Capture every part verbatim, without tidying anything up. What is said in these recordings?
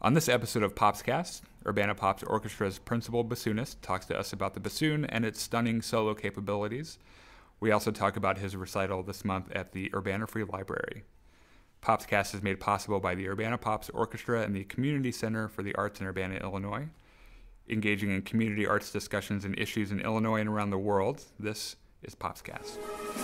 On this episode of Popscast, Urbana Pop's orchestra's principal bassoonist talks to us about the bassoon and its stunning solo capabilities. We also talk about his recital this month at the Urbana Free Library. Popscast is made possible by the Urbana Pop's Orchestra and the Community Center for the Arts in Urbana, Illinois. Engaging in community arts discussions and issues in Illinois and around the world, this is Popscast.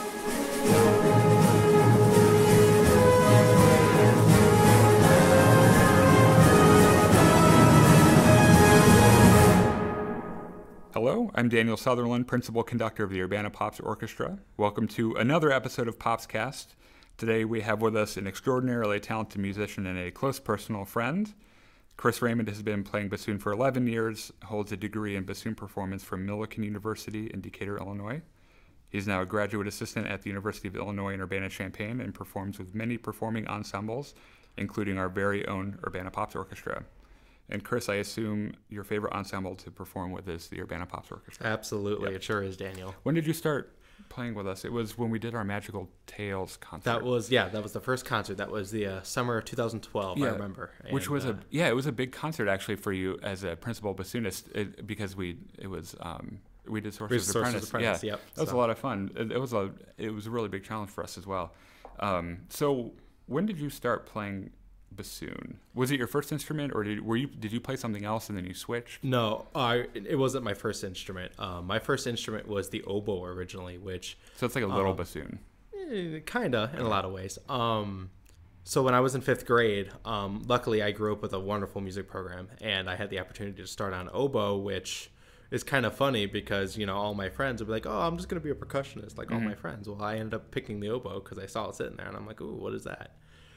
Hello, I'm Daniel Sutherland, Principal Conductor of the Urbana Pop's Orchestra. Welcome to another episode of Popscast. Today we have with us an extraordinarily talented musician and a close personal friend. Chris Raymond has been playing bassoon for eleven years, holds a degree in bassoon performance from Millikan University in Decatur, Illinois. He's now a graduate assistant at the University of Illinois in Urbana-Champaign and performs with many performing ensembles, including our very own Urbana Pop's Orchestra. And Chris, I assume your favorite ensemble to perform with is the Urbana Pop's Orchestra. Absolutely, Yep. It sure is, Daniel. When did you start playing with us? It was when we did our Magical Tales concert. That was, yeah, that was the first concert. That was the uh, summer of two thousand twelve, yeah, I remember. Which and, was uh, a, yeah, it was a big concert actually for you as a principal bassoonist it, because we, it was, um, we did Sorcerer's Apprentice. Apprentice. Yeah, Yep. that was so. a lot of fun. It, it was a, it was a really big challenge for us as well. Um, so when did you start playing bassoon? Was it your first instrument, or did were you did you play something else and then you switched? No, I it wasn't my first instrument. Um, my first instrument was the oboe originally, which So it's like a little um, bassoon. eh, kinda in a lot of ways. Um, so when I was in fifth grade, um, luckily I grew up with a wonderful music program, and I had the opportunity to start on oboe, which is kind of funny because, you know, all my friends would be like, oh, I'm just gonna be a percussionist, like all Mhm. my friends. Well, I ended up picking the oboe because I saw it sitting there, and I'm like, ooh, what is that?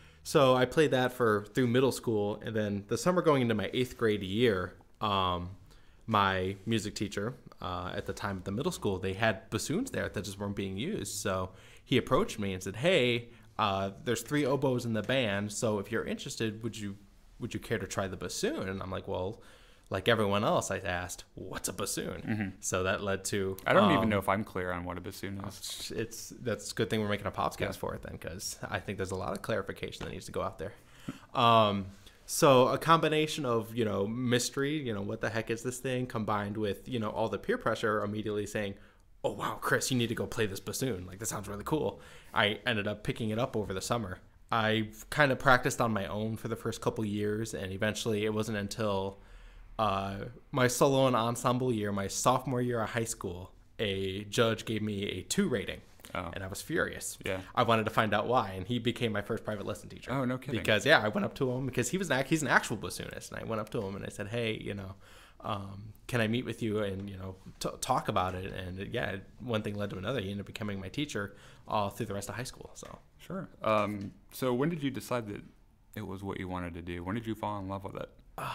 So I played that for through middle school, and then the summer going into my eighth grade year, um, my music teacher uh, at the time at the middle school, they had bassoons there that just weren't being used. So he approached me and said, "Hey, uh, there's three oboes in the band, so if you're interested, would you would you care to try the bassoon?" And I'm like, "Well." Like everyone else, I asked, "What's a bassoon?" Mm-hmm. So that led to I don't um, even know if I'm clear on what a bassoon is. It's that's a good thing we're making a Popscast Yeah. for it then, because I think there's a lot of clarification that needs to go out there. Um, so a combination of, you know, mystery, you know, what the heck is this thing, combined with, you know, all the peer pressure immediately saying, "Oh wow, Chris, you need to go play this bassoon. Like, this sounds really cool." I ended up picking it up over the summer. I kind of practiced on my own for the first couple years, and eventually it wasn't until Uh, my solo and ensemble year, my sophomore year of high school, a judge gave me a two rating, Oh. and I was furious. Yeah. I wanted to find out why, and he became my first private lesson teacher. Oh, no kidding. Because yeah, I went up to him because he was an he's an actual bassoonist, and I went up to him and I said, "Hey, you know, um, can I meet with you and you know t- talk about it?" And yeah, one thing led to another. He ended up becoming my teacher all through the rest of high school. So Sure. Um, so when did you decide that it was what you wanted to do? When did you fall in love with it?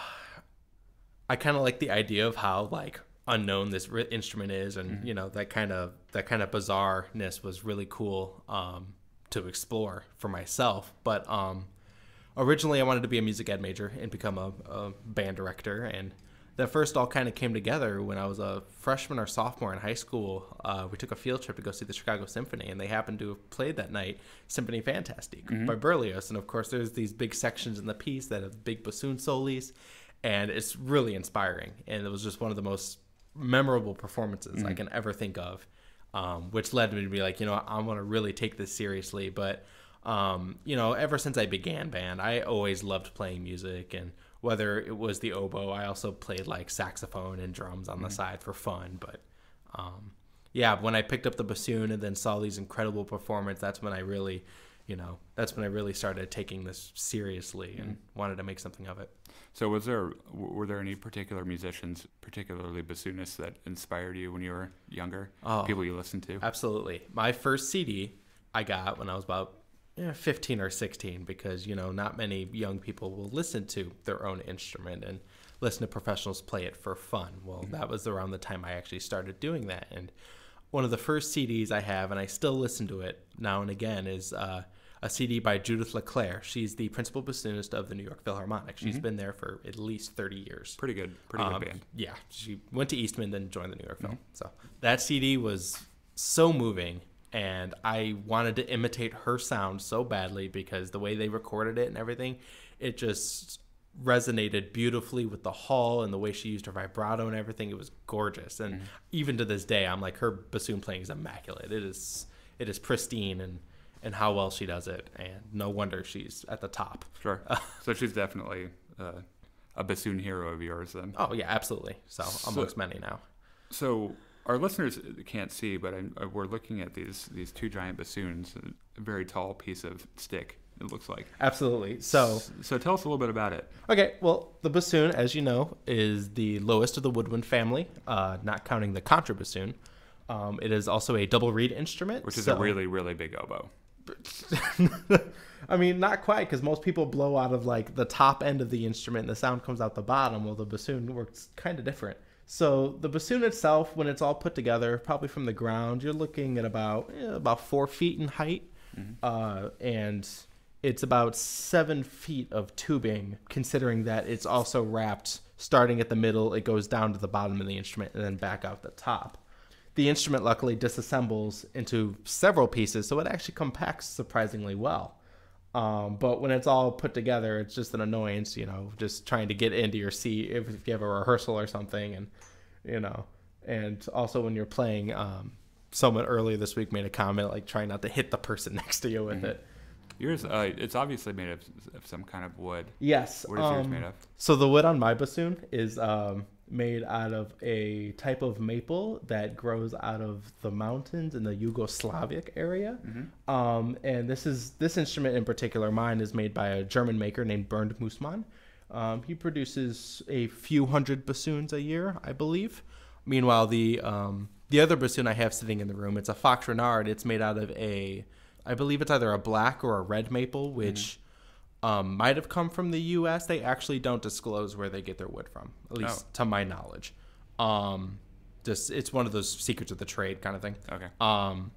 I kind of like the idea of how like unknown this ri- instrument is, and Mm-hmm. you know that kind of that kind of bizarreness was really cool um, to explore for myself. But um, originally, I wanted to be a music ed major and become a, a band director, and that first all kind of came together when I was a freshman or sophomore in high school. Uh, we took a field trip to go see the Chicago Symphony, and they happened to have played that night Symphony Fantastique Mhm. by Berlioz, and of course, there's these big sections in the piece that have big bassoon solis. And it's really inspiring. And it was just one of the most memorable performances Mm-hmm. I can ever think of, um, which led me to be like, you know, I want to really take this seriously. But, um, you know, ever since I began band, I always loved playing music. And whether it was the oboe, I also played like saxophone and drums on Mm-hmm. the side for fun. But, um, yeah, when I picked up the bassoon and then saw these incredible performances, that's when I really, you know, that's when I really started taking this seriously and Mm-hmm. wanted to make something of it. So was there were there any particular musicians, particularly bassoonists, that inspired you when you were younger? Oh. People you listened to? Absolutely. My first C D I got when I was about eh, fifteen or sixteen, because, you know, not many young people will listen to their own instrument and listen to professionals play it for fun. Well, Mm-hmm. that was around the time I actually started doing that. And one of the first C Ds I have, and I still listen to it now and again, is uh, a C D by Judith LeClaire. She's the principal bassoonist of the New York Philharmonic. She's Mhm. been there for at least thirty years. Pretty good. Pretty Um, good band. Yeah, she went to Eastman, then joined the New York Film. Mhm. So that C D was so moving, and I wanted to imitate her sound so badly because the way they recorded it and everything, it just resonated beautifully with the hall and the way she used her vibrato and everything. It was gorgeous. And mm-hmm. even to this day, I'm like, her bassoon playing is immaculate. It is it is pristine, and and how well she does it, and no wonder she's at the top. Sure. So she's definitely uh, a bassoon hero of yours then. Oh yeah, absolutely. So, so amongst many now. So our listeners can't see, but I'm, we're looking at these these two giant bassoons, a very tall piece of stick. It looks like. Absolutely. So, so tell us a little bit about it. Okay. Well, the bassoon, as you know, is the lowest of the woodwind family, uh, not counting the contrabassoon. Um, it is also a double reed instrument, which is so, a really, really big oboe. I mean, not quite, because most people blow out of like the top end of the instrument, and the sound comes out the bottom. Well, the bassoon works kind of different. So the bassoon itself, when it's all put together, probably from the ground, you're looking at about eh, about four feet in height, mm-hmm. uh, and it's about seven feet of tubing, considering that it's also wrapped starting at the middle, it goes down to the bottom of the instrument, and then back out the top. The instrument luckily disassembles into several pieces, so it actually compacts surprisingly well. Um, but when it's all put together, it's just an annoyance, you know, just trying to get into your seat if, if you have a rehearsal or something, and, you know, and also when you're playing, um, someone earlier this week made a comment, like, try not to hit the person next to you with mm-hmm. it. Yours, uh, it's obviously made of, of some kind of wood. Yes. What is um, yours made of? So the wood on my bassoon is um, made out of a type of maple that grows out of the mountains in the Yugoslavic area. Mm-hmm. Um, and this is this instrument in particular, mine, is made by a German maker named Bernd Mussmann. Um, he produces a few hundred bassoons a year, I believe. Meanwhile, the um, the other bassoon I have sitting in the room, it's a Fox Renard. It's made out of a I believe it's either a black or a red maple, which mm-hmm. um, might have come from the U S. They actually don't disclose where they get their wood from, at least oh. to my knowledge. Um, just it's one of those secrets of the trade kind of thing. Okay. Um,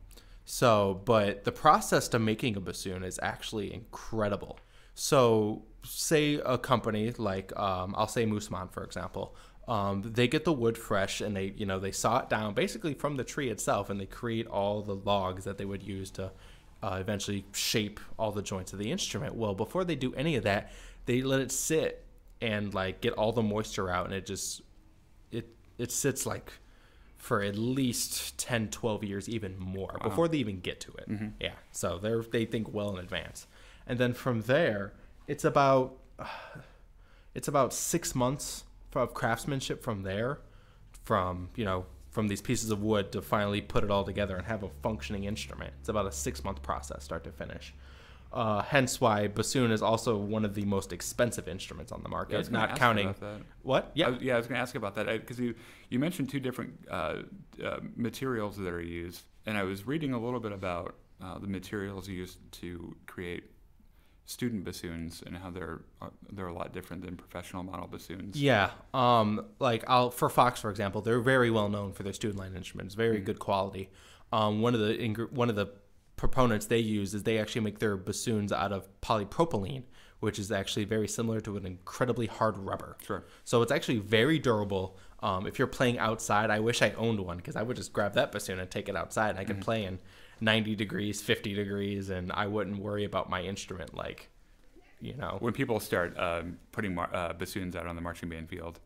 so, but the process to making a bassoon is actually incredible. So, say a company like um, I'll say Mussmann, for example. Um, they get the wood fresh, and they you know they saw it down basically from the tree itself, and they create all the logs that they would use to Uh, eventually shape all the joints of the instrument. Well, before they do any of that, they let it sit and like get all the moisture out, and it just it it sits like for at least ten, twelve years, even more, wow. before they even get to it. Mm-hmm. Yeah, so they're they think well in advance, and then from there, it's about uh, it's about six months of craftsmanship from there, from you know. from these pieces of wood to finally put it all together and have a functioning instrument. It's about a six-month process, start to finish. Uh, hence why bassoon is also one of the most expensive instruments on the market, yeah, not counting... What? Yeah, I, yeah, I was going to ask about that, because you, you mentioned two different uh, uh, materials that are used, and I was reading a little bit about uh, the materials used to create student bassoons and how they're uh, they're a lot different than professional model bassoons. Yeah, um, like I'll for Fox, for example, they're very well known for their student line instruments, very mm-hmm. good quality. Um, one of the ing- one of the proponents they use is they actually make their bassoons out of polypropylene, which is actually very similar to an incredibly hard rubber. Sure. So it's actually very durable. Um, if you're playing outside, I wish I owned one, because I would just grab that bassoon and take it outside, and I could mm-hmm. play in ninety degrees, fifty degrees, and I wouldn't worry about my instrument like, you know. When people start um, putting mar- uh, bassoons out on the marching band field,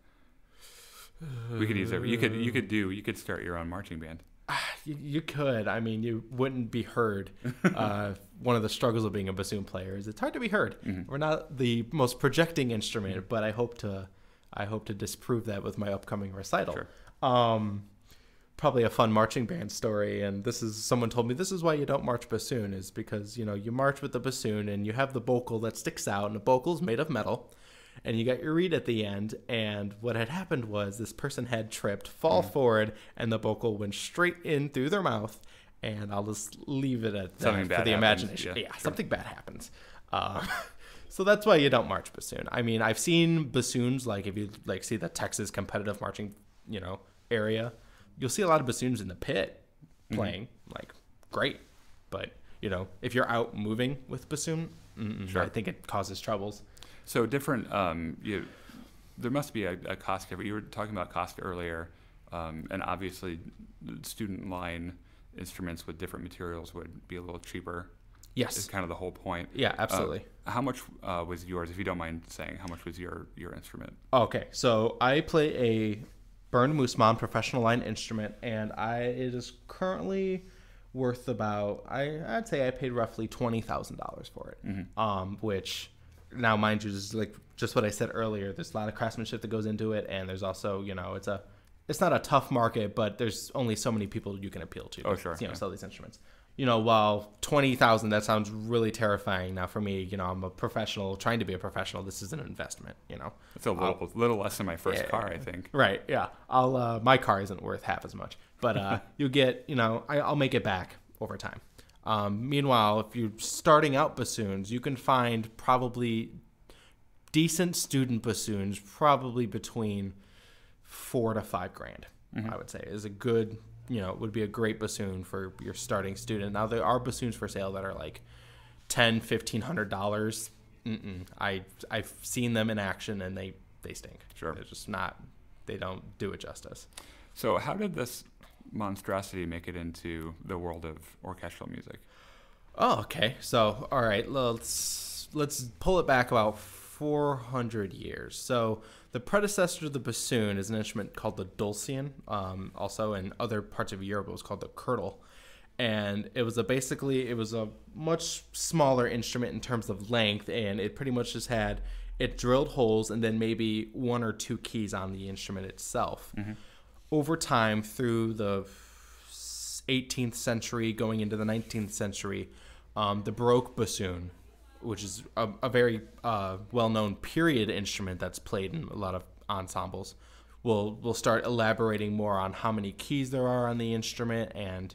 we could use it. You could you could do you could start your own marching band. You, you could. I mean, you wouldn't be heard. Uh, one of the struggles of being a bassoon player is it's hard to be heard. Mm-hmm. We're not the most projecting instrument, mm-hmm. but I hope to I hope to disprove that with my upcoming recital. Sure. Um, probably a fun marching band story, and this is someone told me this is why you don't march bassoon, is because you know you march with the bassoon and you have the bocal that sticks out, and the bocal's made of metal, and you got your reed at the end. And what had happened was this person had tripped, fall mm. forward, and the bocal went straight in through their mouth. And I'll just leave it at that something for the happens. imagination. Yeah, yeah sure. Something bad happens. Uh, so that's why you don't march bassoon. I mean, I've seen bassoons, like if you like see the Texas competitive marching, you know, area. You'll see a lot of bassoons in the pit playing, mm-hmm. like, great. But, you know, if you're out moving with bassoon, sure. I think it causes troubles. So different, um, you, there must be a, a cost difference. You were talking about cost earlier, um, and obviously student line instruments with different materials would be a little cheaper. Yes. Is kind of the whole point. Yeah, absolutely. Uh, how much uh, was yours, if you don't mind saying, how much was your, your instrument? Okay, so I play a Burned Moose Mom professional line instrument, and I it is currently worth about, I, I'd say I paid roughly twenty thousand dollars for it, mm-hmm. um, which now, mind you, is like just what I said earlier. There's a lot of craftsmanship that goes into it, and there's also, you know, it's a it's not a tough market, but there's only so many people you can appeal to. Oh, sure. You know, yeah. sell these instruments. You know, while twenty thousand, that sounds really terrifying. Now, for me, you know, I'm a professional, trying to be a professional. This is an investment. You know, it's a little, uh, little less than my first yeah, car, I think. Right. Yeah. I'll. Uh, my car isn't worth half as much, but uh, you get. You know, I, I'll make it back over time. Um, meanwhile, if you're starting out bassoons, you can find probably decent student bassoons, probably between four to five grand. Mm-hmm. I would say is a good. You know, it would be a great bassoon for your starting student. Now, there are bassoons for sale that are like ten, fifteen hundred dollars. Mm-mm. I I've seen them in action, and they they stink. Sure, they're just not. They don't do it justice. So, how did this monstrosity make it into the world of orchestral music? Oh, okay. So, all right, let's let's pull it back about four hundred years. So, the predecessor to the bassoon is an instrument called the dulcian. Um, also, in other parts of Europe, it was called the kirtle. And it was a basically, it was a much smaller instrument in terms of length, and it pretty much just had, it drilled holes and then maybe one or two keys on the instrument itself. Mm-hmm. Over time, through the eighteenth century, going into the nineteenth century, um, the Baroque bassoon, which is a, a very uh, well-known period instrument that's played in a lot of ensembles, we'll we'll start elaborating more on how many keys there are on the instrument, and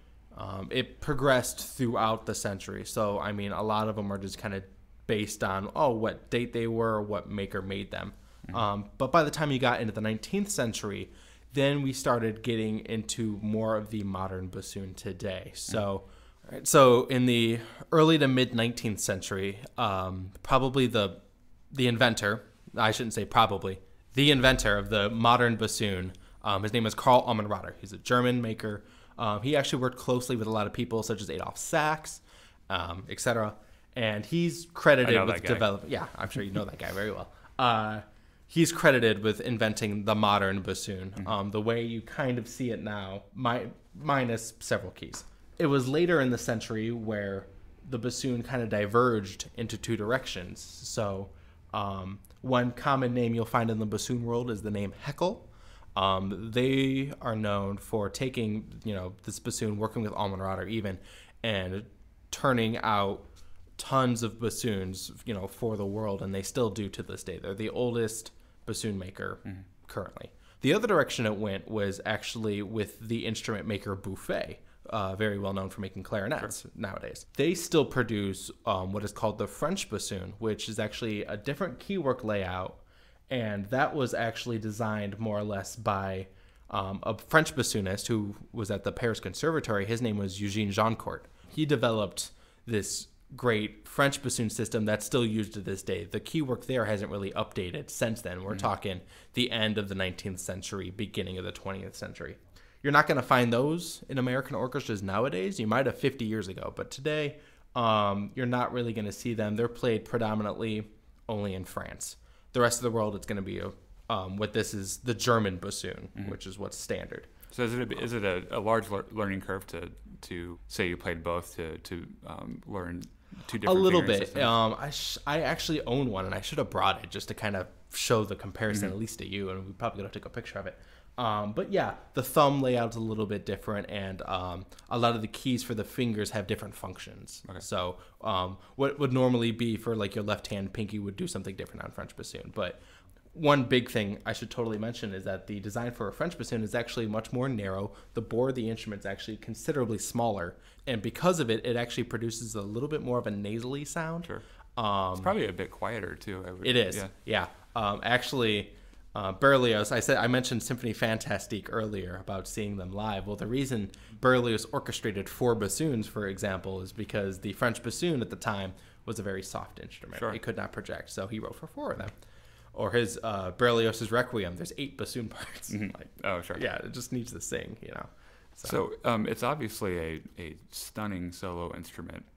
um, it progressed throughout the century. So, I mean, a lot of them are just kind of based on, oh, what date they were, what maker made them. Mm-hmm. Um, but by the time you got into the nineteenth century, then we started getting into more of the modern bassoon today. So. Mm-hmm. Right, so in the early to mid nineteenth century, um, probably the the inventor, I shouldn't say probably, the inventor of the modern bassoon, um, his name is Karl Ammenroder. He's a German maker. Um, he actually worked closely with a lot of people such as Adolf Sachs, um, et cetera. And he's credited with developing. Yeah, I'm sure you know that guy very well. Uh, he's credited with inventing the modern bassoon, mm-hmm. um, the way you kind of see it now, mi- minus several keys. It was later in the century where the bassoon kind of diverged into two directions. So um, one common name you'll find in the bassoon world is the name Heckel. Um, they are known for taking, you know, this bassoon, working with Ammenroder even, and turning out tons of bassoons, you know, for the world, and they still do to this day. They're the oldest bassoon maker mm-hmm. currently. The other direction it went was actually with the instrument maker Buffet. Uh, very well known for making clarinets sure. nowadays. They still produce um, what is called the French bassoon, which is actually a different keywork layout, and that was actually designed more or less by um, a French bassoonist who was at the Paris Conservatory. His name was Eugène Joncourt. He developed this great French bassoon system that's still used to this day. The keywork there hasn't really updated since then. We're mm-hmm. talking the end of the nineteenth century, beginning of the twentieth century. You're not going to find those in American orchestras nowadays. You might have fifty years ago, but today um, you're not really going to see them. They're played predominantly only in France. The rest of the world, it's going to be a, um, what this is the German bassoon, mm-hmm. which is what's standard. So is it a, is it a, a large le- learning curve to to say you played both to to um, learn two different? A little bit. Um, I sh- I actually own one, and I should have brought it just to kind of show the comparison, mm-hmm. at least to you, and we probably going to take a picture of it. Um, but yeah, the thumb layout's a little bit different, and um, a lot of the keys for the fingers have different functions. Okay. So um, what would normally be for like your left hand pinky would do something different on French bassoon. But one big thing I should totally mention is that the design for a French bassoon is actually much more narrow. The bore of the instrument is actually considerably smaller, and because of it, it actually produces a little bit more of a nasally sound. Sure. Um, it's probably a bit quieter too. I would, it is. Yeah. yeah. Um, actually. Uh, Berlioz, I said I mentioned Symphony Fantastique earlier about seeing them live. Well, the reason Berlioz orchestrated four bassoons, for example, is because the French bassoon at the time was a very soft instrument. Sure. It could not project, so he wrote for four of them. Or his uh, Berlioz's Requiem, there's eight bassoon parts. Mm-hmm. Like, oh, sure. Yeah, it just needs to sing, you know. So, so um, it's obviously a, a stunning solo instrument.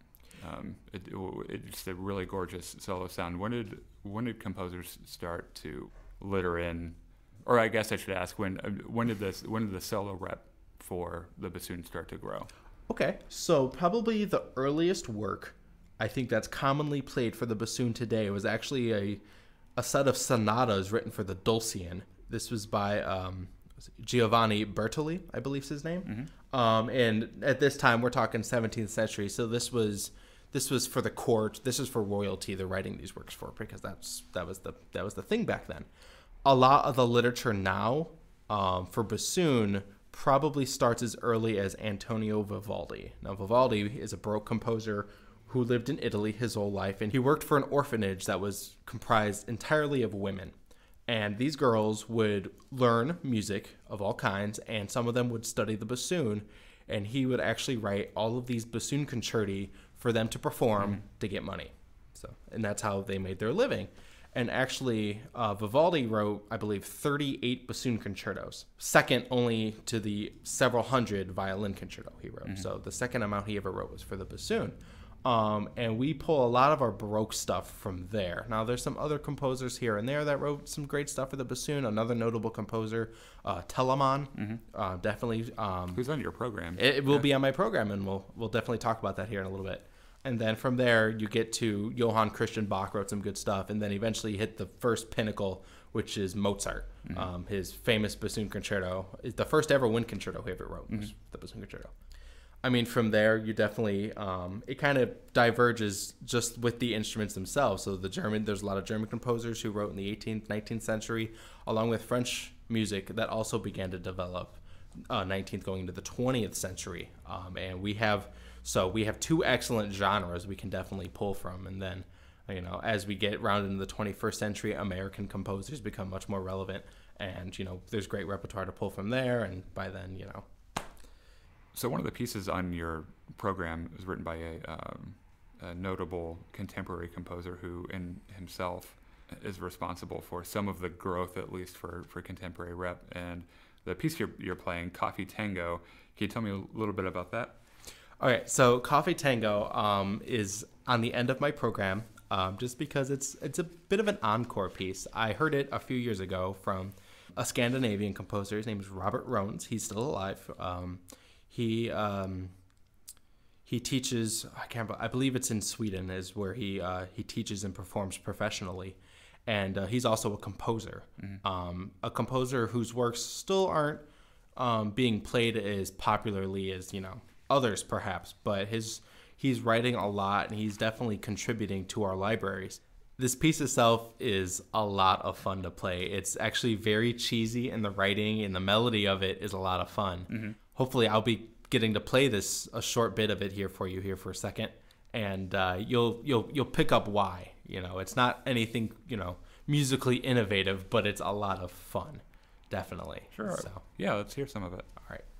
Um, it, it, it's a really gorgeous solo sound. When did when did composers start to litter in, or I guess I should ask when when did this when did the solo rep for the bassoon start to grow? Okay, so probably the earliest work I think that's commonly played for the bassoon today was actually a a set of sonatas written for the Dulcian. This was by um, Giovanni Bertoli, I believe is his name. Mm-hmm. Um, and at this time, we're talking seventeenth century. So this was this was for the court. This is for royalty. They're writing these works for because that's that was the that was the thing back then. A lot of the literature now um, for bassoon probably starts as early as Antonio Vivaldi. Now, Vivaldi is a Baroque composer who lived in Italy his whole life, and he worked for an orphanage that was comprised entirely of women. And these girls would learn music of all kinds, and some of them would study the bassoon, and he would actually write all of these bassoon concerti for them to perform mm-hmm. to get money. So, and that's how they made their living. And actually, uh, Vivaldi wrote, I believe, thirty-eight bassoon concertos, second only to the several hundred violin concerto he wrote. Mm-hmm. So the second amount he ever wrote was for the bassoon. Um, and we pull a lot of our Baroque stuff from there. Now, there's some other composers here and there that wrote some great stuff for the bassoon. Another notable composer, uh, Telemann, mm-hmm. uh, definitely. Um, Who's on your program? It, it will yeah. be on my program, and we'll we'll definitely talk about that here in a little bit. And then from there, you get to Johann Christian Bach wrote some good stuff, and then eventually you hit the first pinnacle, which is Mozart. Mm-hmm. Um, his famous bassoon concerto is the first ever wind concerto he ever wrote. Mm-hmm. Was the bassoon concerto. I mean, from there, you definitely, um, it kind of diverges just with the instruments themselves. So the German, there's a lot of German composers who wrote in the eighteenth, nineteenth century, along with French music that also began to develop uh, nineteenth going into the twentieth century. Um, and we have, so we have two excellent genres we can definitely pull from. And then, you know, as we get round into the twenty-first century, American composers become much more relevant. And, you know, there's great repertoire to pull from there. And by then, you know, so one of the pieces on your program is written by a, um, a notable contemporary composer who in himself is responsible for some of the growth, at least for, for contemporary rep. And the piece you're, you're playing, Coffee Tango, can you tell me a little bit about that? All right, so Coffee Tango um, is on the end of my program um, just because it's it's a bit of an encore piece. I heard it a few years ago from a Scandinavian composer. His name is Robert Rones. He's still alive. Um, He um, he teaches. I can't. I believe it's in Sweden is where he uh, he teaches and performs professionally, and uh, he's also a composer. Mm-hmm. Um, a composer whose works still aren't um, being played as popularly as you know others, perhaps. But his he's writing a lot, and he's definitely contributing to our libraries. This piece itself is a lot of fun to play. It's actually very cheesy, and the writing and the melody of it is a lot of fun. Mm-hmm. Hopefully I'll be getting to play this a short bit of it here for you here for a second, and uh, you'll you'll you'll pick up why. You know, it's not anything you know musically innovative, but it's a lot of fun, definitely. Sure. So yeah, let's hear some of it. All right.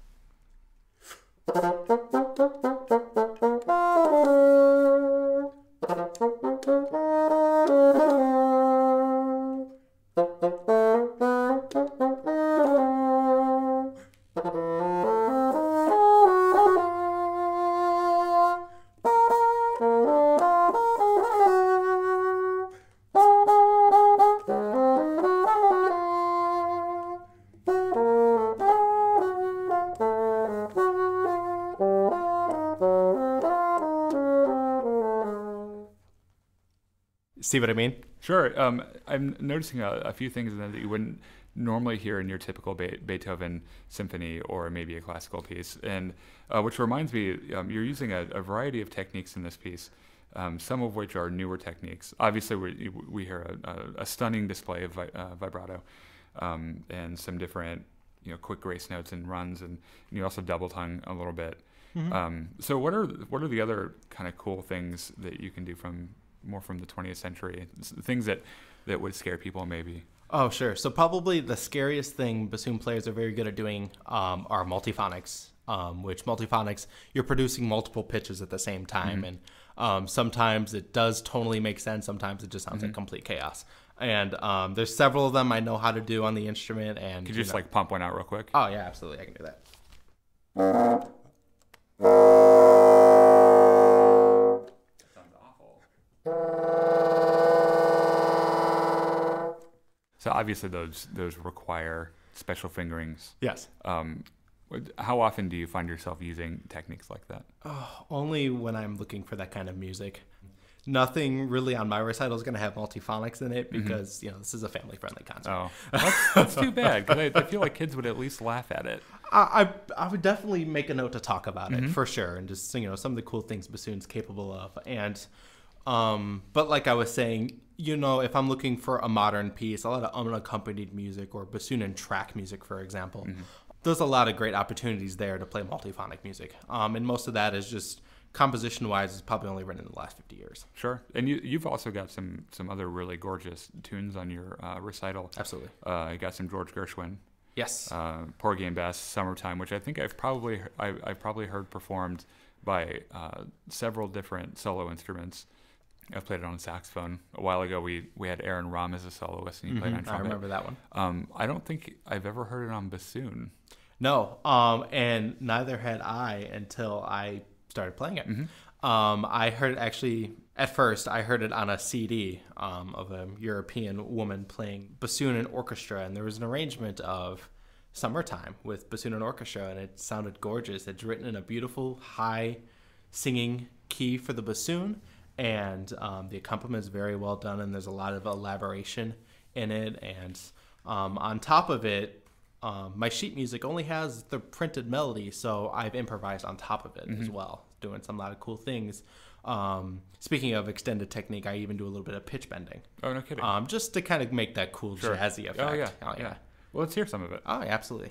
See what I mean? Sure. Um, I'm noticing a, a few things in there that you wouldn't normally hear in your typical Be- Beethoven symphony or maybe a classical piece, and uh, which reminds me, um, you're using a, a variety of techniques in this piece, um, some of which are newer techniques. Obviously, we, we hear a, a, a stunning display of vi- uh, vibrato um, and some different, you know, quick grace notes and runs, and, and you also double tongue a little bit. Mm-hmm. Um, so, what are what are the other kind of cool things that you can do from more from the twentieth century, things that, that would scare people maybe? Oh, sure. So probably the scariest thing bassoon players are very good at doing um, are multiphonics, um, which multiphonics, you're producing multiple pitches at the same time. Mm-hmm. And um, sometimes it does tonally make sense. Sometimes it just sounds mm-hmm. like complete chaos. And um, there's several of them I know how to do on the instrument. And Could you, you just know, like pump one out real quick? Oh, yeah, absolutely. I can do that. obviously those those require special fingerings. Yes. Um, how often do you find yourself using techniques like that? Oh, only when I'm looking for that kind of music. Nothing really on my recital is going to have multiphonics in it because, mm-hmm. you know, this is a family-friendly concert. Oh, that's, that's too bad because I, I feel like kids would at least laugh at it. I, I I would definitely make a note to talk about mm-hmm. it for sure, and just, you know, some of the cool things Bassoon's capable of. And um, but like I was saying, you know, if I'm looking for a modern piece, a lot of unaccompanied music or bassoon and track music, for example, mm-hmm. there's a lot of great opportunities there to play multiphonic music. Um, and most of that is just composition-wise is probably only written in the last fifty years. Sure. And you, you've also got some some other really gorgeous tunes on your uh, recital. Absolutely. Uh, you got some George Gershwin. Yes. Uh, Porgy and Bess, Summertime, which I think I've probably I, I've probably heard performed by uh, several different solo instruments. I've played it on saxophone. A while ago, we, we had Aaron Rahm as a soloist, and he mm-hmm. played on trumpet. I remember that one. Um, I don't think I've ever heard it on bassoon. No, um, and neither had I until I started playing it. Mm-hmm. Um, I heard it actually, at first, I heard it on a C D um, of a European woman playing bassoon and orchestra, and there was an arrangement of Summertime with bassoon and orchestra, and it sounded gorgeous. It's written in a beautiful, high singing key for the bassoon, and um, the accompaniment is very well done, and there's a lot of elaboration in it. And um, on top of it, um, my sheet music only has the printed melody, so I've improvised on top of it mm-hmm. as well, doing some lot of cool things. Um, speaking of extended technique, I even do a little bit of pitch bending. Oh, no kidding. Um, just to kind of make that cool sure. jazzy effect. Oh, yeah. Oh, yeah. yeah. Well, let's hear some of it. Oh, yeah, absolutely.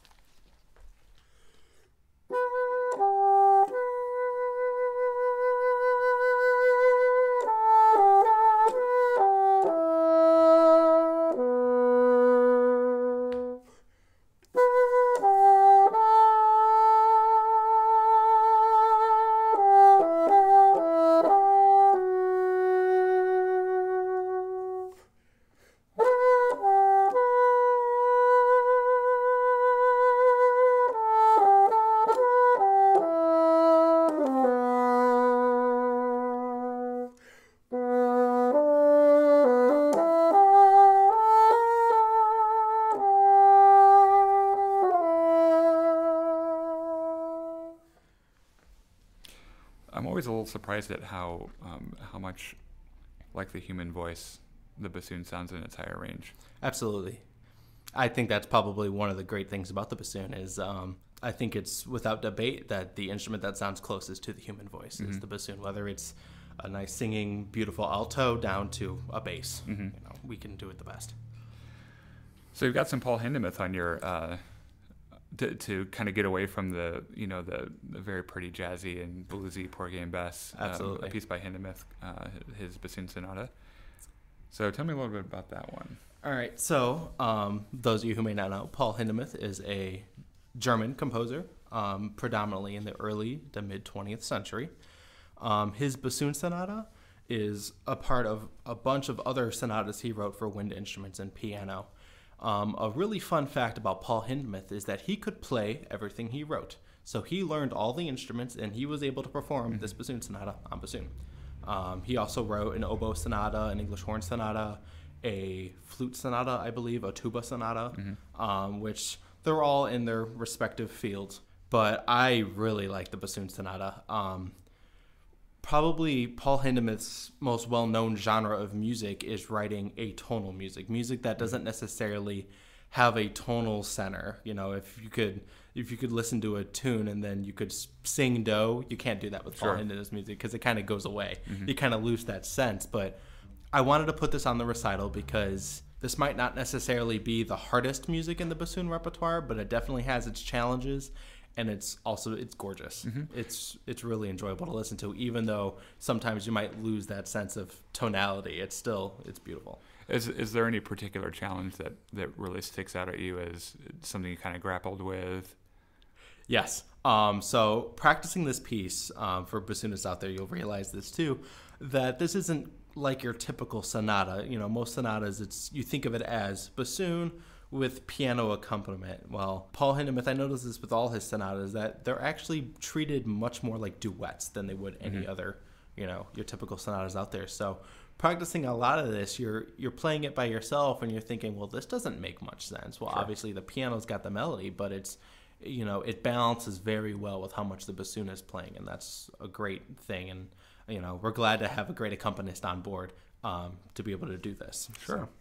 I'm always a little surprised at how um, how much like the human voice the bassoon sounds in its higher range. Absolutely. I think that's probably one of the great things about the bassoon is um, I think it's without debate that the instrument that sounds closest to the human voice mm-hmm. is the bassoon, whether it's a nice singing, beautiful alto down to a bass. Mm-hmm. You know, we can do it the best. So you've got some Paul Hindemith on your uh, to, to kind of get away from the you know the, the very pretty jazzy and bluesy Porgy and Bess. Absolutely. Um, a piece by Hindemith, uh, his bassoon sonata. So tell me a little bit about that one. All right. So um, those of you who may not know, Paul Hindemith is a German composer, um, predominantly in the early to mid twentieth century. Um, his bassoon sonata is a part of a bunch of other sonatas he wrote for wind instruments and piano. Um, a really fun fact about Paul Hindemith is that he could play everything he wrote. So he learned all the instruments, and he was able to perform mm-hmm. this bassoon sonata on bassoon. Um, he also wrote an oboe sonata, an English horn sonata, a flute sonata, I believe, a tuba sonata, mm-hmm. um, which they're all in their respective fields. But I really like the bassoon sonata. Um, probably Paul Hindemith's most well-known genre of music is writing atonal music, music that doesn't necessarily have a tonal center. You know, if you could if you could listen to a tune and then you could sing do, you can't do that with sure. Paul Hindemith's music because it kind of goes away. Mm-hmm. You kind of lose that sense. But I wanted to put this on the recital because this might not necessarily be the hardest music in the bassoon repertoire, but it definitely has its challenges. And it's also, it's gorgeous. Mm-hmm. It's it's really enjoyable to listen to, even though sometimes you might lose that sense of tonality. It's still, it's beautiful. Is is there any particular challenge that, that really sticks out at you as something you kind of grappled with? Yes. Um, so practicing this piece, um, for bassoonists out there, you'll realize this too, that this isn't like your typical sonata. You know, most sonatas, it's you think of it as bassoon with piano accompaniment. Well, Paul Hindemith, I noticed this with all his sonatas, that they're actually treated much more like duets than they would any mm-hmm. other, you know, your typical sonatas out there. So practicing a lot of this, you're you're playing it by yourself and you're thinking, well, this doesn't make much sense. Well, Sure. obviously the piano's got the melody, but it's, you know, it balances very well with how much the bassoon is playing, and that's a great thing. And, you know, we're glad to have a great accompanist on board um, to be able to do this. Sure. So.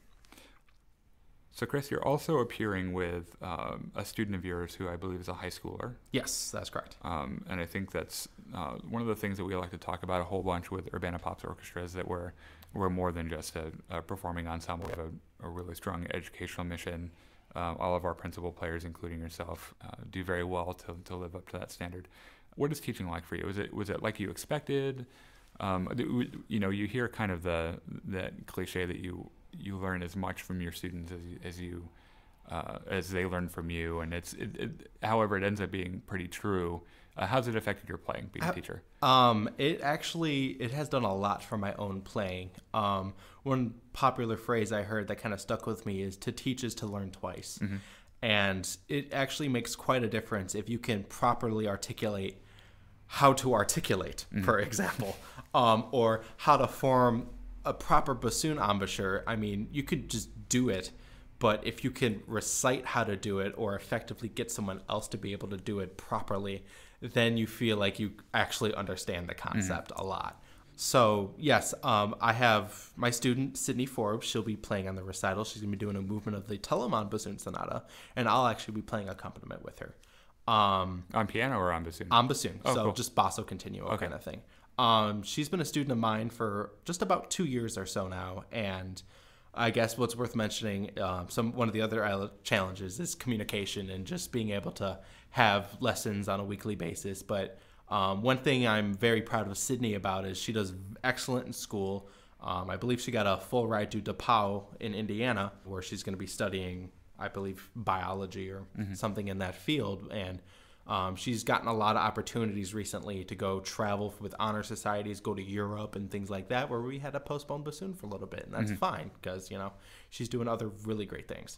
So, Chris, you're also appearing with um, a student of yours who I believe is a high schooler. Yes, that's correct. Um, and I think that's uh, one of the things that we like to talk about a whole bunch with Urbana Pops Orchestra is that we're we're more than just a, a performing ensemble. We have a, a really strong educational mission. Uh, all of our principal players, including yourself, uh, do very well to, to live up to that standard. What is teaching like for you? Was it was it like you expected? Um, you know, you hear kind of the that cliche that you. you learn as much from your students as you, as you uh, as they learn from you, and it's it, it, however it ends up being pretty true. Uh, how's it affected your playing, being a teacher? Um, it actually it has done a lot for my own playing. Um, one popular phrase I heard that kind of stuck with me is "to teach is to learn twice," mm-hmm. and it actually makes quite a difference if you can properly articulate how to articulate, mm-hmm. for example, um, or how to form a proper bassoon embouchure. I mean, you could just do it, but if you can recite how to do it or effectively get someone else to be able to do it properly, then you feel like you actually understand the concept mm-hmm. a lot. So yes, um, I have my student, Sydney Forbes. She'll be playing on the recital. She's going to be doing a movement of the Telemann Bassoon Sonata, and I'll actually be playing accompaniment with her. Um, on piano or on bassoon? On bassoon, oh, so cool. just basso continuo okay. kind of thing. Um, she's been a student of mine for just about two years or so now, and I guess what's worth mentioning, um, some one of the other challenges is communication and just being able to have lessons on a weekly basis. But um, one thing I'm very proud of Sydney about is she does excellent in school. Um, I believe she got a full ride to DePauw in Indiana, where she's going to be studying, I believe, biology or mm-hmm. something in that field, and Um, she's gotten a lot of opportunities recently to go travel with honor societies, go to Europe and things like that, where we had to postpone bassoon for a little bit. And that's mm-hmm. fine because, you know, she's doing other really great things.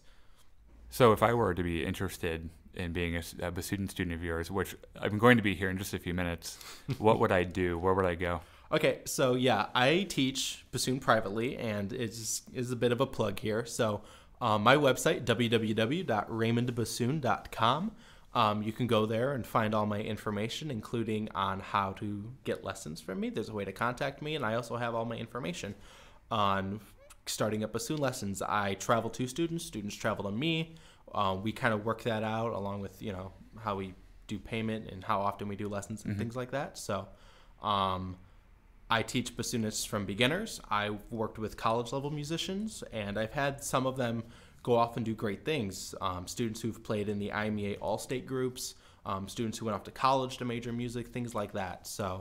So if I were to be interested in being a, a bassoon student of yours, which I'm going to be here in just a few minutes, what would I do? Where would I go? Okay, so yeah, I teach bassoon privately, and it's is a bit of a plug here. So um, my website, w w w dot raymond bassoon dot com. Um, you can go there and find all my information, including on how to get lessons from me. There's a way to contact me, and I also have all my information on starting up bassoon lessons. I travel to students, students travel to me. Um, we kind of work that out along with, you know, how we do payment and how often we do lessons and mm-hmm. things like that. So um, I teach bassoonists from beginners. I've worked with college level musicians, and I've had some of them go off and do great things. Um, students who've played in the I M E A all-state groups, um, students who went off to college to major music, things like that. So,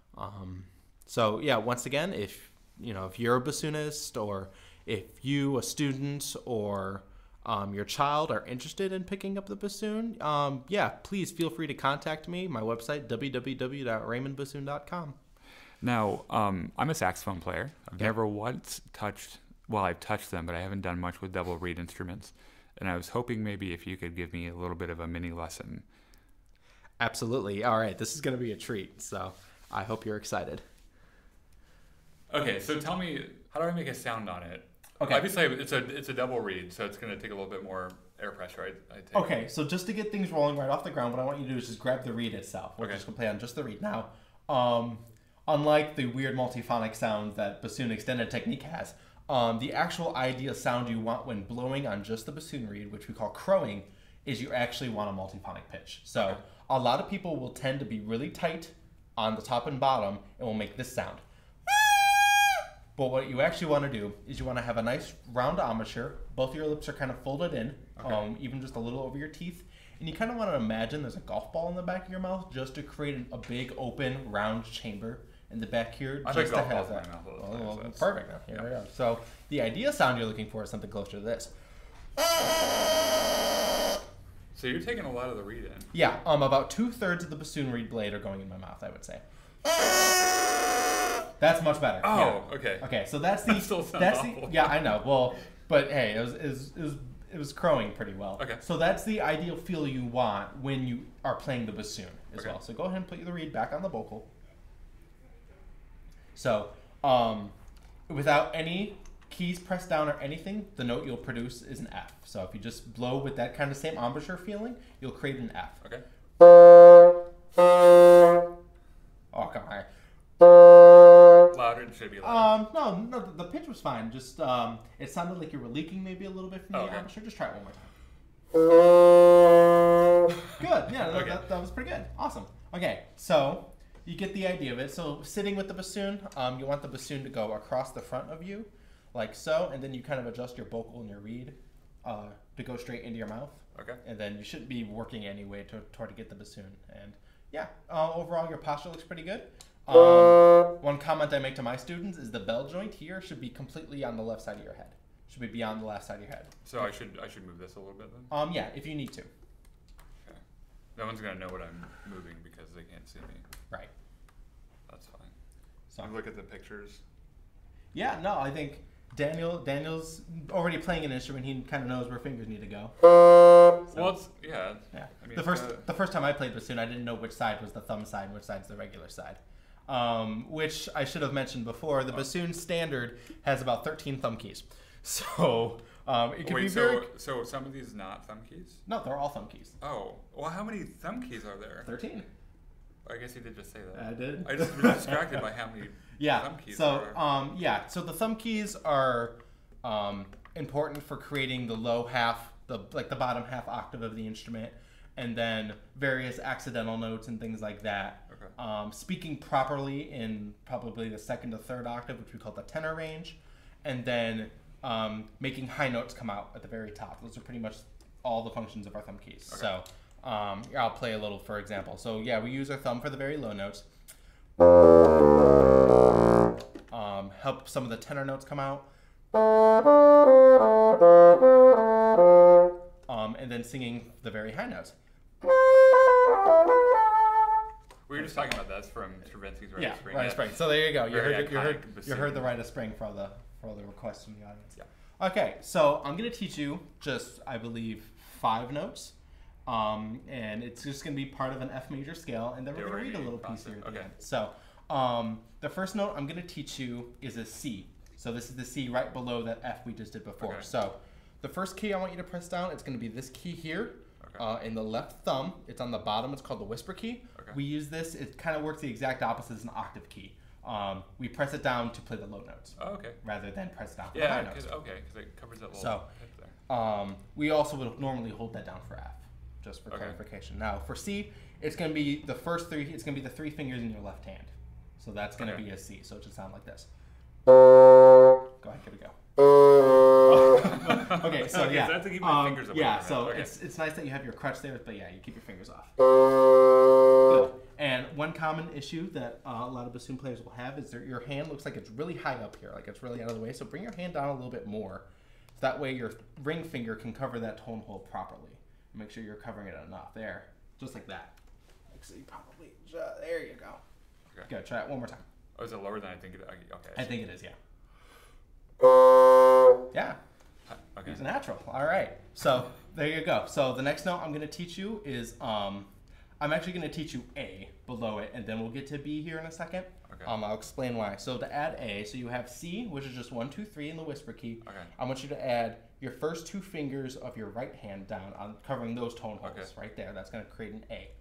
um, so yeah, once again, if you know if you're a bassoonist, or if you, a student, or um, your child are interested in picking up the bassoon, um, yeah, please feel free to contact me. My website, w w w dot raymond bassoon dot com. Now, um, I'm a saxophone player. I've yep. never once touched. Well, I've touched them, but I haven't done much with double reed instruments. And I was hoping maybe if you could give me a little bit of a mini lesson. Absolutely. All right. This is going to be a treat. So I hope you're excited. Okay. So tell me, how do I make a sound on it? Okay. Obviously, it's a it's a double reed, so it's going to take a little bit more air pressure. I, I take. Okay. So just to get things rolling right off the ground, what I want you to do is just grab the reed itself. We're okay. just going to play on just the reed. Now, um, unlike the weird multiphonic sound that bassoon extended technique has, Um, the actual ideal sound you want when blowing on just the bassoon reed, which we call crowing, is you actually want a multiphonic pitch. So okay. a lot of people will tend to be really tight on the top and bottom and will make this sound. But what you actually want to do is you want to have a nice round embouchure. Both your lips are kind of folded in, okay. um, even just a little over your teeth. And you kind of want to imagine there's a golf ball in the back of your mouth just to create a big open round chamber in the back here, I just to have that. Mouth well, well, nice. Perfect. Now, here yeah. we go. So the ideal sound you're looking for is something closer to this. So you're taking a lot of the reed in. Yeah, um, about two thirds of the bassoon reed blade are going in my mouth, I would say. That's much better. Oh, yeah. okay. Okay, so that's the. That still sounds that's awful. the. Yeah, I know. Well, but hey, it was it was it was, it was crowing pretty well. Okay. So that's the ideal feel you want when you are playing the bassoon as okay. well. So go ahead and put the reed back on the vocal. So, um, without any keys pressed down or anything, the note you'll produce is an F. So if you just blow with that kind of same embouchure feeling, you'll create an F. Okay. Oh, come on. Louder, it should be louder. Um, no, no, the pitch was fine. Just, um, it sounded like you were leaking maybe a little bit from the Oh, okay. embouchure. Just try it one more time. Good. Yeah, that, Okay. that, that was pretty good. Awesome. Okay, so you get the idea of it. So sitting with the bassoon, um, you want the bassoon to go across the front of you, like so, and then you kind of adjust your vocal and your reed uh, to go straight into your mouth. Okay. And then you shouldn't be working anyway to try to get the bassoon. And yeah, uh, overall your posture looks pretty good. Um, one comment I make to my students is the bell joint here should be completely on the left side of your head. Should be beyond the left side of your head. So I should I should move this a little bit then? Um, yeah, if you need to. Okay. No one's gonna know what I'm moving because they can't see me. Right. That's fine. So You look at the pictures. yeah, no, I think Daniel Daniel's already playing an instrument. He kind of knows where fingers need to go. So, Well, it's, yeah. yeah. I mean, the first uh, the first time I played bassoon, I didn't know which side was the thumb side and which side's the regular side. Um, which I should have mentioned before. The bassoon standard has about thirteen thumb keys. So um, it can Wait, be so very... so some of these not thumb keys? No, they're all thumb keys. Oh, well, how many thumb keys are there? thirteen. I guess you did just say that. I did. I just was distracted by how many Yeah. thumb keys So there are. um, yeah. So the thumb keys are um, important for creating the low half, the like the bottom half octave of the instrument, and then various accidental notes and things like that. Okay. Um, speaking properly in probably the second to third octave, which we call the tenor range, and then um, making high notes come out at the very top. Those are pretty much all the functions of our thumb keys. Okay. So um, I'll play a little for example. So yeah, we use our thumb for the very low notes. Um, help some of the tenor notes come out. Um, and then singing the very high notes. We were just talking about that. That's from Stravinsky's Rite Yeah, of Spring. Rite of Spring. So there you go. You Very heard, you heard, iconic you heard the bassoon. Rite of Spring for all the for all the requests from the audience. Yeah. Okay, so I'm gonna teach you just I believe five notes, um, and it's just gonna be part of an F major scale, and then we're Do gonna re, read a mi, little fa, piece sol. here at the Okay. end. So um, the first note I'm gonna teach you is a C. So this is the C right below that F we just did before. Okay. So the first key I want you to press down, it's gonna be this key here. Okay. Uh, in the left thumb, it's on the bottom. It's called the whisper key. Okay. We use this. It kind of works the exact opposite as an octave key. Um, we press it down to play the low notes Oh, okay. rather than press down for the Yeah, high notes. cause, okay, because it covers that little So, hip there. Um, we also would normally hold that down for F, just for Okay. clarification. Now for C, it's going to be the first three. It's going to be the three fingers in your left hand. So that's going to Okay. be a C. So it should sound like this. Go ahead, give it a go. Okay, so Okay, yeah, so I have to keep my um, fingers away yeah. from it. So Okay. it's it's nice that you have your crutch there, but yeah, you keep your fingers off. Good. And one common issue that uh, a lot of bassoon players will have is that your hand looks like it's really high up here, like it's really out of the way. So bring your hand down a little bit more, so that way your ring finger can cover that tone hole properly. Make sure you're covering it enough there, just like that. Like so, you probably ju- there you go. Okay. Good. Try it one more time. Oh, is it lower than I think it? Okay. I think it is, yeah. Yeah. Okay. He's a natural. All right. So there you go. So the next note I'm going to teach you is, um, I'm actually going to teach you A below it, and then we'll get to B here in a second. Okay. Um, I'll explain why. So to add A, so you have C, which is just one, two, three in the whisper key. Okay. I want you to add your first two fingers of your right hand down on covering those tone holes Okay. right there. That's going to create an A.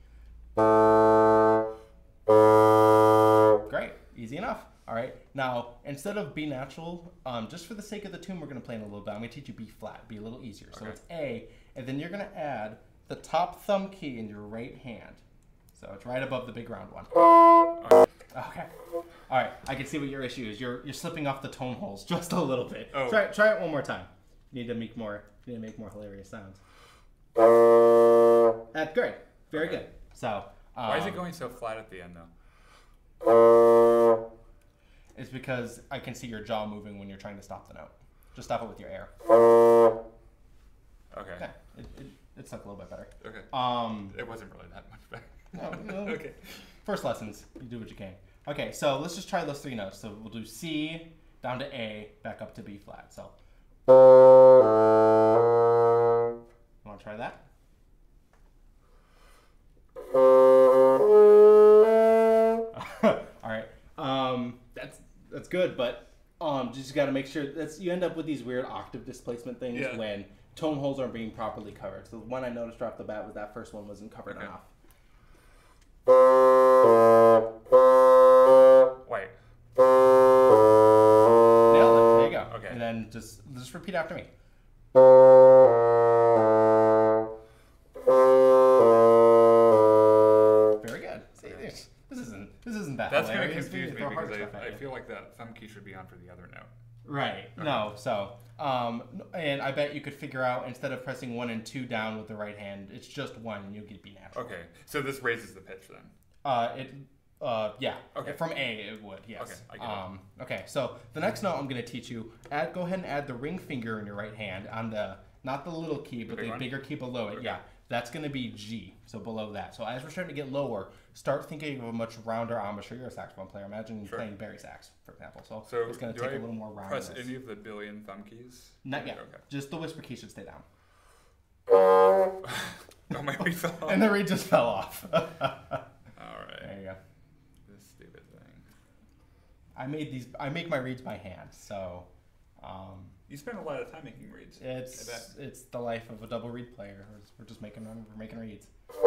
Great. Easy enough. All right. Now, instead of B natural, um, just for the sake of the tune, we're going to play in a little bit. I'm going to teach you B flat, be a little easier. So Okay. it's A, and then you're going to add the top thumb key in your right hand. So it's right above the big round one. Okay. All right. I can see what your issue is. You're you're slipping off the tone holes just a little bit. Oh. Try try it one more time. You need to make more. You need to make more hilarious sounds. That's great. Very Okay. good. So. Um, Why is it going so flat at the end though? It's because I can see your jaw moving when you're trying to stop the note. Just stop it with your air. Okay. Yeah, it, it, it's like a little bit better. Okay. Um, It wasn't really that much better. no, no. Okay. First lessons, you do what you can. Okay, so let's just try those three notes. So we'll do C down to A, back up to B flat. So, you want to try that? All right. Um, that's that's good, but Um, just got to make sure that's you end up with these weird octave displacement things Yeah. when tone holes aren't being properly covered. So the one I noticed right off the bat was that first one wasn't covered Okay. enough. Wait. Nailed it. There you go. Okay. And then just just repeat after me. Very good. See, this, this isn't this isn't that That's going to hilarious. confuse We me throw hard because stuff I, at I you. feel like that thumb key should be on for the other note. Right. Okay. No. So, um, and I bet you could figure out instead of pressing one and two down with the right hand, it's just one, and you'll get B natural. Okay, so this raises the pitch then. Uh, it. Uh, yeah. Okay. From A, it would. Yes. Okay, I get it. um, Okay. So the next note I'm going to teach you. Add. Go ahead and add the ring finger in your right hand on the not the little key, but big the one? bigger key below it. Okay. Yeah. That's going to be G. So below that. So as we're starting to get lower, start thinking of a much rounder embouchure. You're a saxophone player. Imagine Sure. playing bari sax, for example. So, So it's going to do take I a little more roundness. press any of the billion thumb keys? Not yet. Okay. Just the whisper key should stay down. Oh, my reed fell off. And the reed just fell off. All right. There you go. This stupid thing. I made these. I make my reeds by hand, so um, You spend a lot of time making reeds. it's I bet. it's the life of a double reed player. We're just, we're just making we're making reeds.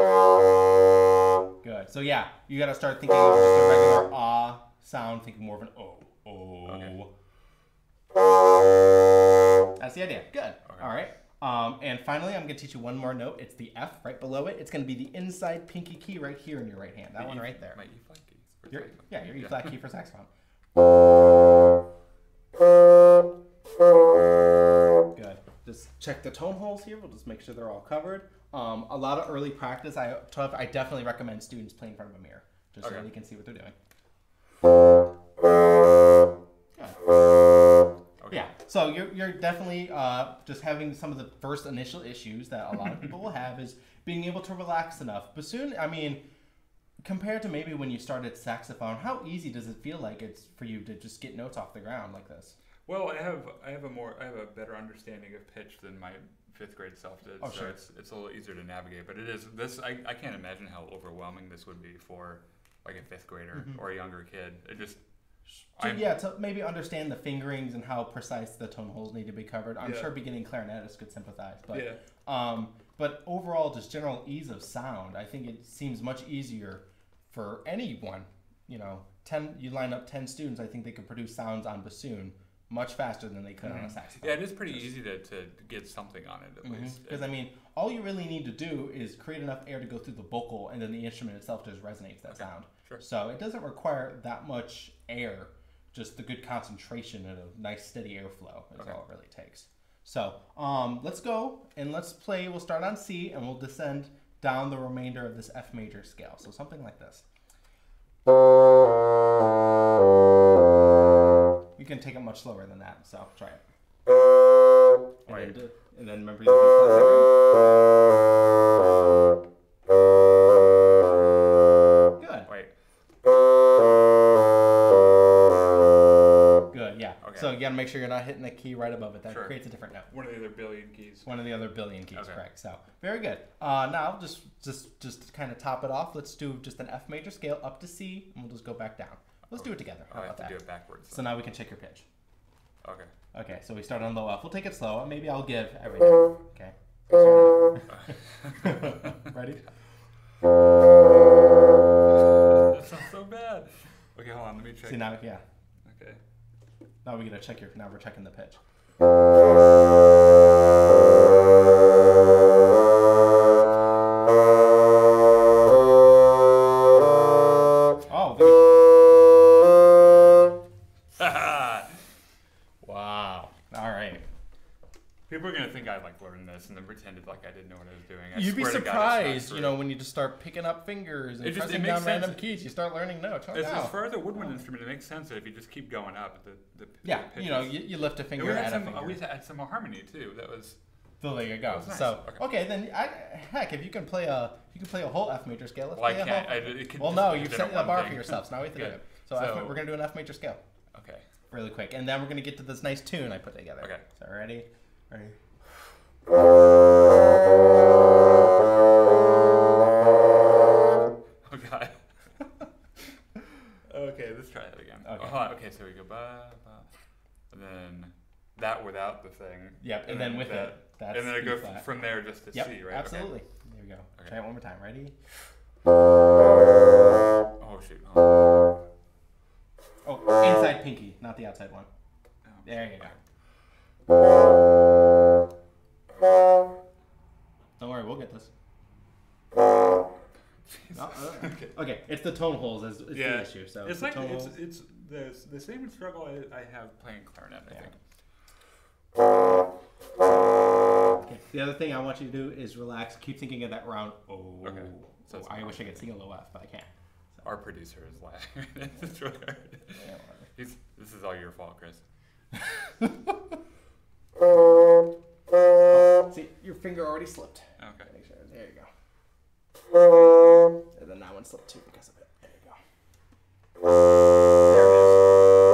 Good. So yeah, you got to start thinking of just a regular ah sound. Thinking more of an o o. Okay. That's the idea. Good. Okay. All right. Um, and finally, I'm going to teach you one more note. It's the F right below it. It's going to be the inside pinky key right here in your right hand. That The one E- right there. My E flat key. for Your, saxophone. yeah, your E flat key for saxophone. Good. Just check the tone holes here. We'll just make sure they're all covered. Um, a lot of early practice. I tough, I definitely recommend students play in front of a mirror just Okay. so they can see what they're doing. Good. Okay. Yeah. So you're you're definitely uh, just having some of the first initial issues that a lot of people will have is being able to relax enough. Bassoon, I mean, compared to maybe when you started saxophone, how easy does it feel like it's for you to just get notes off the ground like this? Well, I have I have a more I have a better understanding of pitch than my fifth grade self did, Oh, so sure. it's it's a little easier to navigate. But it is this I, I can't imagine how overwhelming this would be for like a fifth grader Mhm. or a younger kid. It just So I'm- yeah, to maybe understand the fingerings and how precise the tone holes need to be covered. I'm Yeah. sure beginning clarinetists could sympathize, but yeah. um, but overall, just general ease of sound. I think it seems much easier for anyone. You know, ten you line up ten students. I think they could produce sounds on bassoon much faster than they could on a saxophone. Yeah, it is pretty easy to, to get something on it at least. Because I mean, all you really need to do is create enough air to go through the vocal, and then the instrument itself just resonates that sound. Sure. So it doesn't require that much air. Just the good concentration and a nice steady airflow is Okay. all it really takes. So um, let's go and let's play. We'll start on C and we'll descend down the remainder of this F major scale. So something like this. You can take it much slower than that. So try it. And, then, Right. do- and then remember you Good. Wait. Good, yeah. Okay. So you gotta make sure you're not hitting the key right above it. That Sure. creates a different note. One of the other billion keys. One of the other billion keys, Okay. correct. So very good. Uh, now just just just to kind of top it off, let's do just an F major scale up to C, and we'll just go back down. Let's do it together. Oh, How I have about to that? do it backwards. So now we can check your pitch. Okay. Okay, so we start on low F. We'll take it slow. Maybe I'll give every note. Okay. So start on- Ready? That sounds so bad. Okay, hold on. Let me check. See now, yeah. Okay. Now we gotta check your. Now we're checking the pitch. Oh. Wow. All right. People are gonna think I like learned this and then pretended like I didn't know what I was doing. I You'd be swear to God, it's not surprised, true. you know, when you just start picking up fingers and It just- it pressing makes down random sense. keys. You start learning notes. Oh, As, wow. as far as a woodwind instrument, it makes sense that if you just keep going up, the the Yeah, the you know, pitches- you, you lift a And finger, we had add a some. finger. We had some harmony too. That was. So there you go. was nice. So Okay. okay. then I, heck, if you can play a you can play a whole F major scale. Let's Well, I play a can't. whole. I, it could well, just no, be you've done set on a one bar thing. for yourself. So now we have to do Good. it. So, So- F, we're gonna do an F major scale Okay. really quick, and then we're gonna get to this nice tune I put together. Okay. So ready, ready. Oh God. Okay, let's try that again. Okay. Oh, hold on. Okay, so we go ba ba then with that, it, that's and then it B goes flat. from there just to Yep, C, right? absolutely. Okay. There we go. Okay. Try it one more time. Ready? Oh shoot. Oh. Oh, inside pinky, not the outside one. Oh, There you go. Don't worry, we'll get this. No, uh, Okay. okay, it's the tone holes is, is Yeah, the issue. So it's the like tone it's, holes. it's the the same struggle I, I have playing clarinet. I Yeah. think. Okay. The other thing I want you to do is relax. Keep thinking of that round. Oh, Okay. So oh, it's I wish I could sing a low F, but I can't. So. Our producer is laughing. It's really hard. Yeah, He's, this is all your fault, Chris. oh, see, your finger already slipped. Okay. Make sure. There you go. And then that one slipped too because of it. There you go. There it is.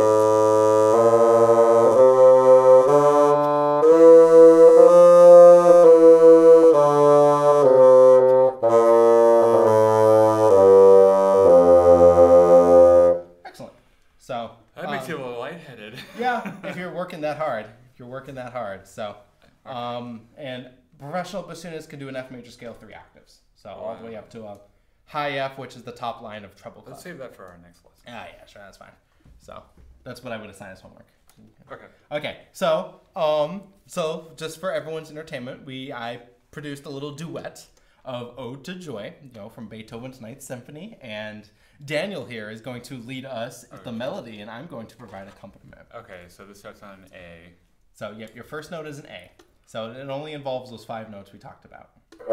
Excellent. So That makes um, you a little lightheaded. yeah, if you're working that hard, if you're working that hard. So, um, and professional bassoonists can do an F major scale three octaves. So all the way up to a high F, which is the top line of treble clef. Let's save that for our next lesson. Ah, yeah, sure, that's fine. So that's what I would assign as homework. Okay. Okay, so um, so just for everyone's entertainment, we I produced a little duet of Ode to Joy, you know, from Beethoven's Ninth Symphony, and Daniel here is going to lead us with the melody, and I'm going to provide accompaniment. Okay, so this starts on A. So yep, your first note is an A. So it only involves those five notes we talked about.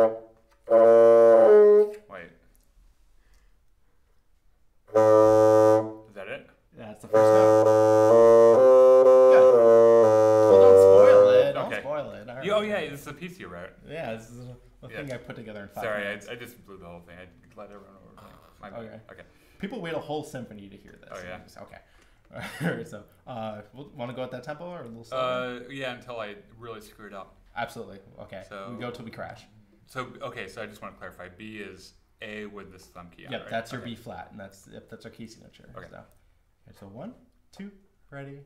Wait. Is that it? That's the first note. Good. Well, don't spoil it. Don't Okay. spoil it. All right. Oh yeah, this is a piece you wrote. Yeah, this is a, a thing Yeah. I put together in five Sorry, I, minutes. I just blew the whole thing. I let everyone over. My bad. Okay. Okay. People wait a whole symphony to hear this. Oh, yeah? Okay. All right, so, uh, want to go at that tempo or a little slower? Uh, yeah, until I really screwed up. Absolutely. Okay. so- we go till we crash. So okay, so I just want to clarify. B is A with this thumb key. Yep, out, right? that's your Okay. B flat, and that's yep, that's our key signature. Okay. So, okay, so one, two, ready.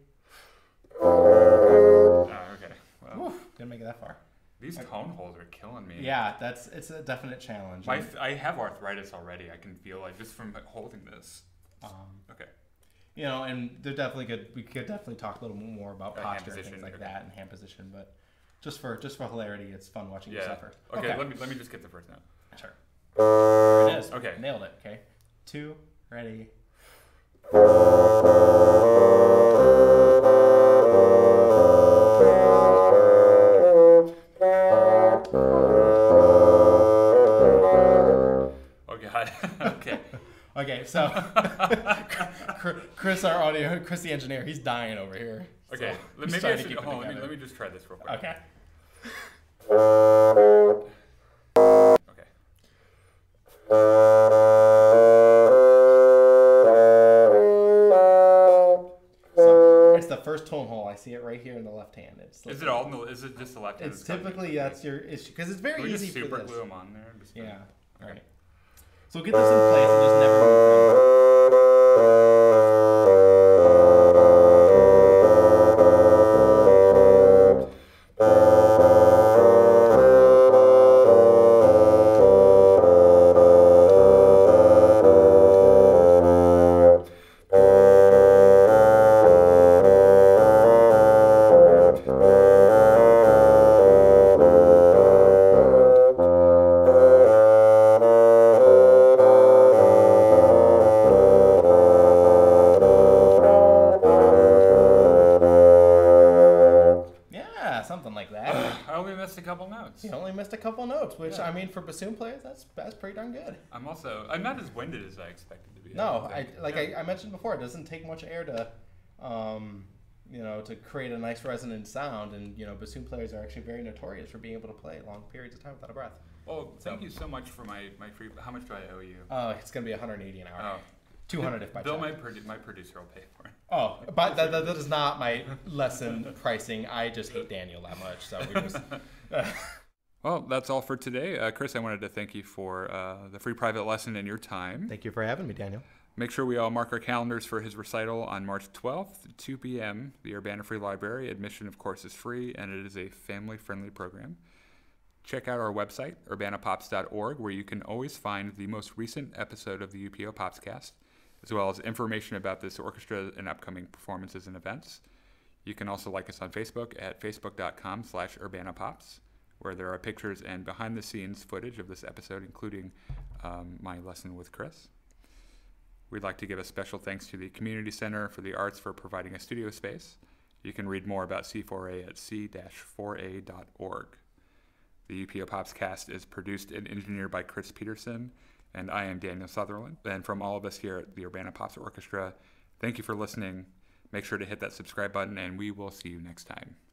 Oh, okay. Well, Whew, didn't make it that far. these tone holes are killing me. Yeah, that's it's a definite challenge. My And, f- I have arthritis already. I can feel like just from holding this. um, Okay. you know, and they're definitely good. We could definitely talk a little more about Uh, hand posture and position, things like okay. that and hand position, but just for just for hilarity, it's fun watching you Yeah. suffer. Okay, Let me let me just get the first note. Sure. There it is. Okay. Nailed it. Okay. Two, ready. Oh god. Okay. Okay, so Chris, our audio, Chris, the engineer, he's dying over here. Okay. So Let- he's Maybe trying I to should keep it hold on, let me, together. let me just try this real quick. Okay. Okay. So it's the first tone hole. I see it right here in the left hand. It's Is it all? In the, is it just the left hand? It's typically that's your issue because it's very Can we easy just for super this. glue them on there? Just Yeah. All Okay. right. So get this in place and just never move them. Yeah, something like that. I only missed a couple notes. You only missed a couple notes, which Yeah. I mean for bassoon players, that's that's pretty darn good. I'm also I'm not as winded as I expected to be. No, don't I think. like Yeah. I, I mentioned before, it doesn't take much air to, um, you know, to create a nice resonant sound, and you know, bassoon players are actually very notorious for being able to play long periods of time without a breath. Well, thank So- you so much for my my free. How much do I owe you? Oh, it's gonna be one hundred eighty an hour. Oh, two hundred if by Bill, check. my produ- my producer will pay for it. Oh, but that, that, that is not my lesson pricing. I just hate Daniel that much, so we just. Well, that's all for today. Uh, Chris, I wanted to thank you for uh, the free private lesson and your time. Thank you for having me, Daniel. Make sure we all mark our calendars for his recital on March twelfth at two p.m. The Urbana Free Library. Admission, of course, is free, and it is a family-friendly program. Check out our website, urbana pops dot org, where you can always find the most recent episode of the U P O Popscast, as well as information about this orchestra and upcoming performances and events. You can also like us on Facebook at facebook.com slash urbanapops, where there are pictures and behind-the-scenes footage of this episode, including um, my lesson with Chris. We'd like to give a special thanks to the Community Center for the Arts for providing a studio space. You can read more about C four A at c four a dot org. The U P O Popscast is produced and engineered by Chris Peterson, and I am Daniel Sutherland. And from all of us here at the Urbana Pops Orchestra, thank you for listening. Make sure to hit that subscribe button, and we will see you next time.